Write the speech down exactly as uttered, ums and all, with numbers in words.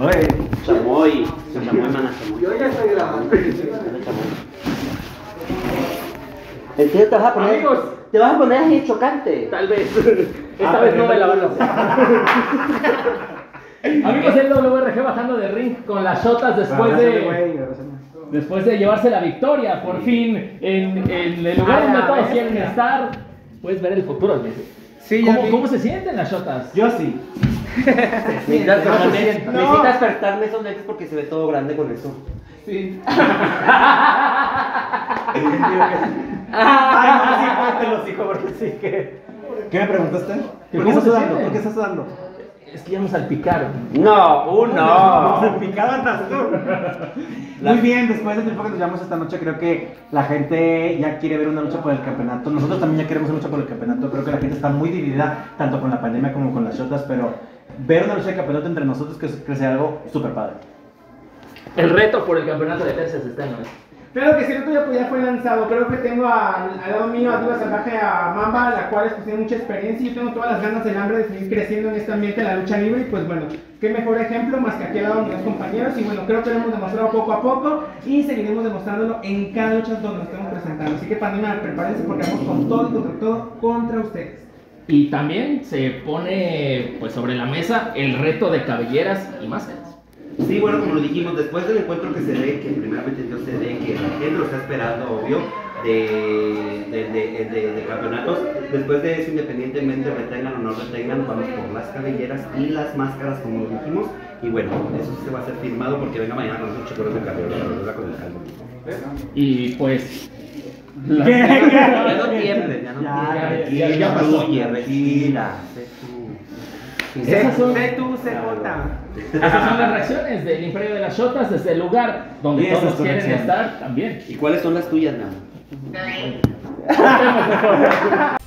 Oye. Chamoy. Chamoy, mana, chamoy. Yo ya estoy grabando. ¿En serio te vas a poner? Amigos. ¿Te vas a poner así chocante? Tal vez. Esta vez no me la van a hacer. Amigos, el W R G bajando de ring con las shotas después de... Después de llevarse la victoria, por fin, en, en el lugar donde todos quieren estar. Puedes ver el futuro, Messi. Sí, ¿Cómo, ¿Cómo se sienten las shotas? Yo sí. Necesitas No se despertarme, siente. necesitas despertarme esos lentes porque se ve todo grande con eso. Sí. Ay, no, sí, cuéntelos, hijo, porque sí que... ¿Qué me preguntaste? ¿Por qué ¿Cómo estás se sudando? siente? ¿Por qué estás sudando? Es que ya nos salpicaron. No, uno. Se picaba andas tú. Muy bien, después del tiempo que nos llevamos esta noche, creo que la gente ya quiere ver una lucha por el campeonato. Nosotros también ya queremos una lucha por el campeonato. Creo que la gente está muy dividida, tanto con la pandemia como con las shotas, pero ver una lucha de campeonato entre nosotros que crece algo súper padre. El reto por el campeonato de Texas está en hoy. Claro que sí, el otro día pues ya fue lanzado. Creo que tengo al, al lado mío a Diva Salvaje, a Mamba, la cual pues, tiene mucha experiencia y yo tengo todas las ganas del hambre de seguir creciendo en este ambiente de la lucha libre. Y pues bueno, qué mejor ejemplo más que aquí al lado de mis compañeros. Y bueno, creo que lo hemos demostrado poco a poco y seguiremos demostrándolo en cada lucha donde nos estemos presentando. Así que pandemia, prepárense porque vamos con todo y contra todo contra ustedes. Y también se pone pues sobre la mesa el reto de cabelleras y máscaras. Sí, bueno, como lo dijimos, después del encuentro que se ve, que primeramente Dios se ve, que la gente lo está esperando, obvio, de, de, de, de, de campeonatos, después de eso, independientemente retengan o no retengan, vamos por las cabelleras y las máscaras, como lo dijimos, y bueno, eso sí se va a hacer firmado porque venga mañana con los chocolate de cabello, la verdad, con el calvo. Y pues... La... Ya no tiembles, ya no Ya, tiembles, ya, ya, ya pasó. fluye, respira, sé tú. Esas son, C tu C J. esas son las reacciones del Imperio de las Shotas desde el lugar donde Y esas todos son quieren reacciones. estar también. ¿Y cuáles son las tuyas, Nao?